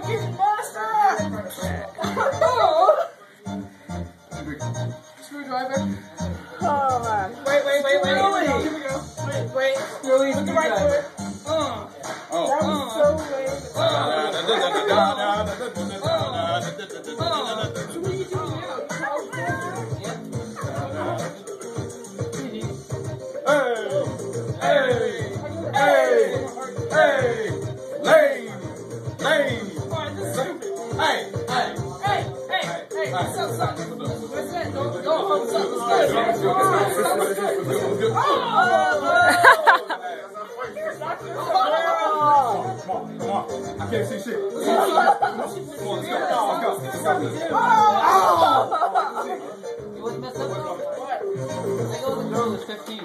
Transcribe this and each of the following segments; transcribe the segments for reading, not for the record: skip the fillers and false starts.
fucking master! Screwdriver. Oh man. Wait. Here we go. Wait. Really? Look at my foot. That was so lame. So what are you doing now? Come on. I can't see shit. Come on, let's go. You was messed up. I go with the girl that's 15.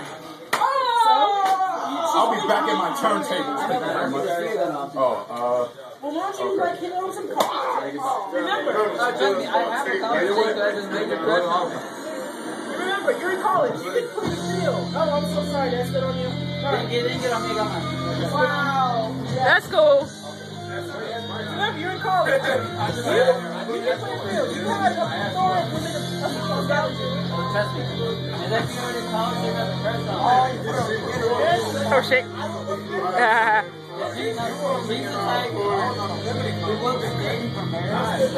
I'll be back at my turntables. Thank you very much. Well, why don't you like hit on some cards? Remember, Trust me, I have a conversation that I just made your crush on. remember, you're in college. You can put the field. Oh, I'm so sorry. That's good on you. Didn't get on me, I got mine. Wow. That's cool. Remember, you're in college. You can play the field. You had a story within a Trust me. And if you're in college, you're going to crush on. Oh shit. She's the type where we both been dating for marriage.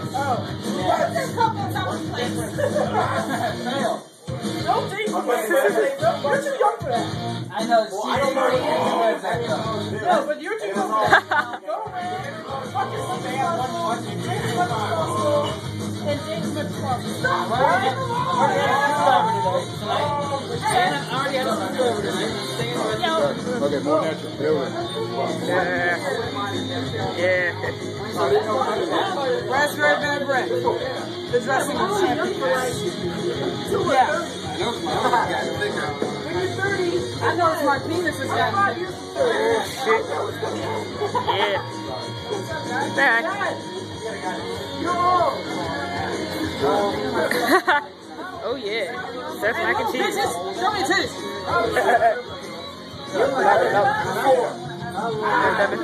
Don't date me. You're too young for that. I know. I don't know. No, but you're too young for that. Go away. Fucking something else. Drink as much as possible. And date as much as possible. Stop. I already had a sleepover tonight. Okay, more natural. Yeah. Raspberry vinaigrette. The dressing room champion. Yeah. When you're 30, I know it's my penis is down. Shit. Yeah. Back. Oh yeah. That's mac and cheese. Show me titties. Oh, How long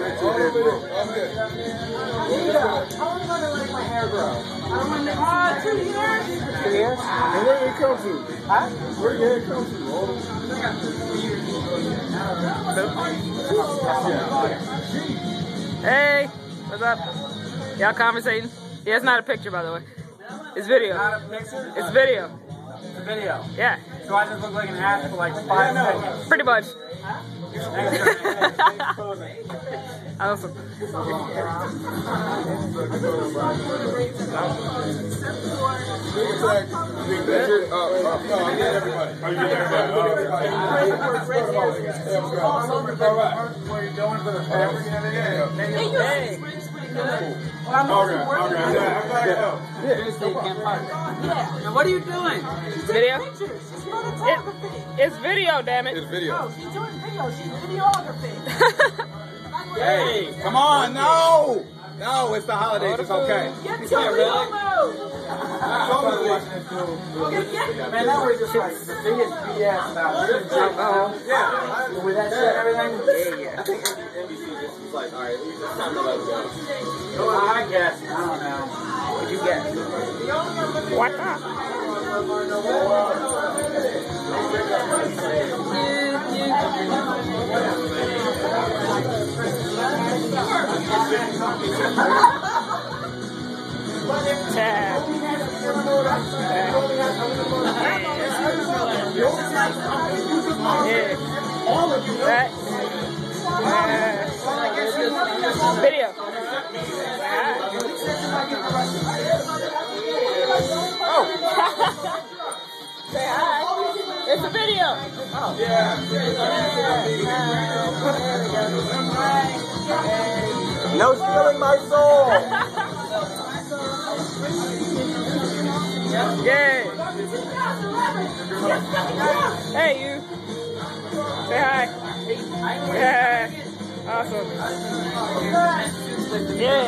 am I gonna let my hair grow? 2 years. 2 years? And where did it come to? Huh? Where did it come to? Hey, what's up? Y'all conversating? Yeah, it's not a picture, by the way. It's video. Not a picture? It's video. It's a video. Yeah, So I just look like an ass for like 5 seconds. pretty much. Awesome. Now what are you doing? Video? It's video, damn it. It's video. No, she's doing video. She's videography. Hey, come on, no! No, it's the holidays, it's okay. Get to real mode. Man, that was just like the biggest BS about with that shit and everything. Yeah. I think NBC just was like, alright, it's time to let it go. I guess. I don't know. What'd you get? What the? Video. Oh. Say hi. It's a video. Oh. Yeah. No stealing my soul. Yeah. Hey, you. Say hi. Yeah. Awesome. Yeah.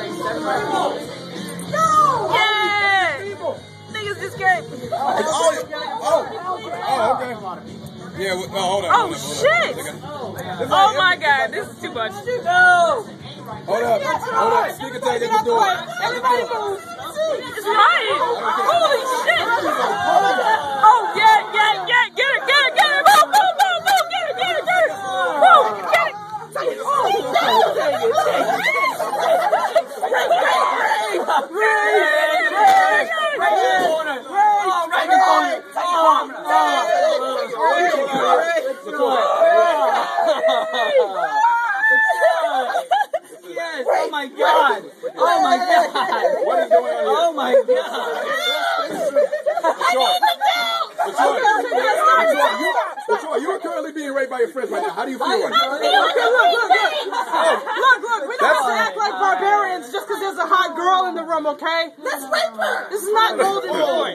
Yeah. Niggas just came. Oh, okay. Yeah, hold on. Oh, shit. Oh, my God. This is too much. No. Hold up. Hold up. Sneaker tag at the door. Everybody move. It's Ryan. Holy shit. Oh, yeah. Get it. Move. Get it. Move. Get it. Yes, oh my god! Oh my god! What is going on here? Oh my god! Latoya, you are currently being raped by your friends right now. How do you feel right now? Look, we don't have to act like barbarians just because there's a hot girl in the room, okay? Let's rape her! This is not Golden Boy.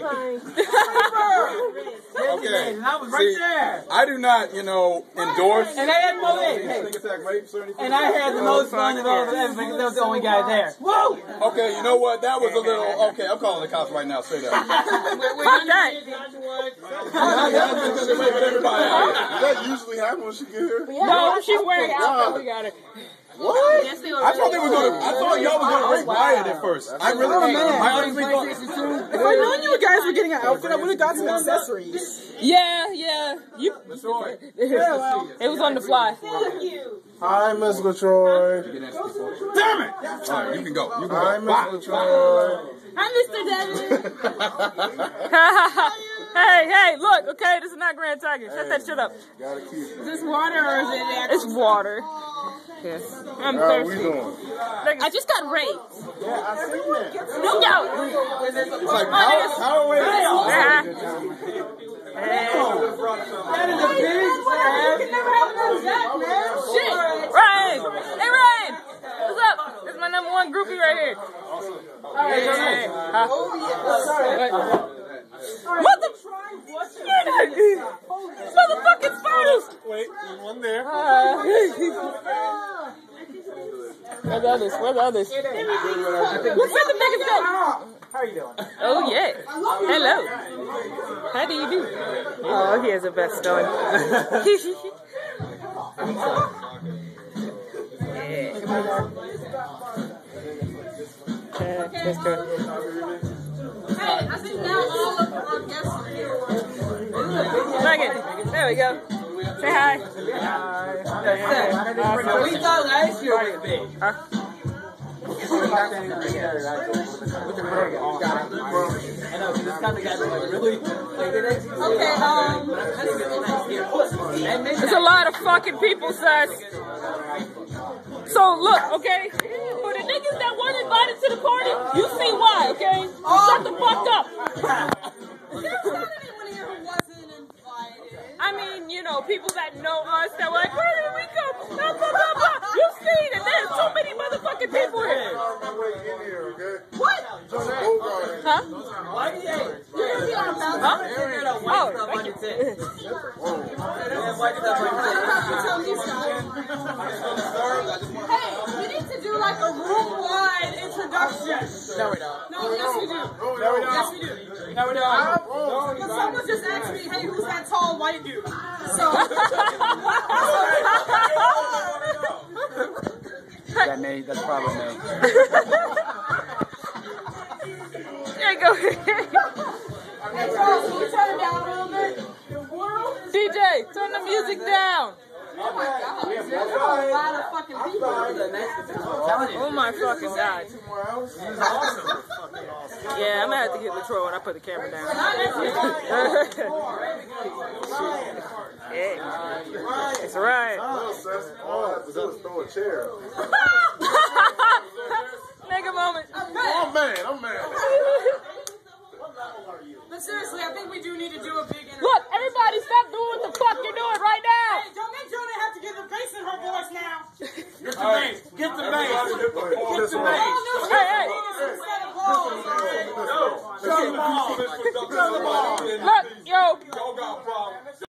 Okay. And I was right there. I do not, endorse. And I had more And I had the most fun of all of them because I was the only guy there. Whoa! Okay, you know what? That was a little. Okay, I'm calling the cops right now. Say that. Fuck that. Does that usually happen when she get here? No, she's wearing an outfit. We got it. What? I thought y'all was gonna rape Wyatt at first. I really Oh, did. man. I honestly thought. If I known you guys were getting an outfit, I would have got some accessories. Yeah. You. Latoya. It was on the fly. Hi, Miss LaTroy. Damn it! All right, you can go. You can Hi, go. Miss LaTroy. Hi, Mr. Devin. Hey, look, okay, this is not Grand Tiger. Shut that shit up. Gotta keep it. Is this water or is it actual? It's water. Yes. I'm How we thirsty. doing? I just got raped. Yeah, I seen that. No doubt. It's like power away. That is a big Shit. Ryan. Hey, Ryan. What's up? This is my number one groupie right here. Hey. Huh? What the? Motherfucking spiders. Wait, there's one there. Where the others? What's the biggest guy? How are you doing? Oh, yeah. Hello. How do you do? Oh, he has the best going. Let's do it. Hey, I think now all of our guests are here. Megan, there we go. Say hi. We thought last year was big. Huh? I know, this kind of guy really. There's a lot of fucking people, sis. So look, okay? For the niggas that weren't invited to the party, you see why, okay? Shut the fuck up. I mean, people that know us that were like, where did we come? Blah, blah, blah, blah. You see that there's so many motherfucking people here. What? Huh? Why do you? You're going to be on a mountain. Huh? Oh, thank you. Hey, we need to do like a room-wide introduction. No, we don't. No, yes we do. No, we don't. Yes we do. No, we don't. But someone just asked me, hey, who's that tall white dude? So. That's probably me. Yeah, go ahead. Hey, Charles, can you turn it down a little bit? DJ, turn the music down. Oh my God, there's a lot of fucking people. Oh my fucking God. Yeah, I'm gonna have to get Latroy when I put the camera down. Yeah. It's right. Throw a chair. Nigga moment. I'm mad. But seriously, I think we do need to do a big interview. Look, everybody stop doing what the fuck you're doing right now. Hey, don't make Jonah have to get the bass in her voice now. Get the bass. Get the bass. Oh, no,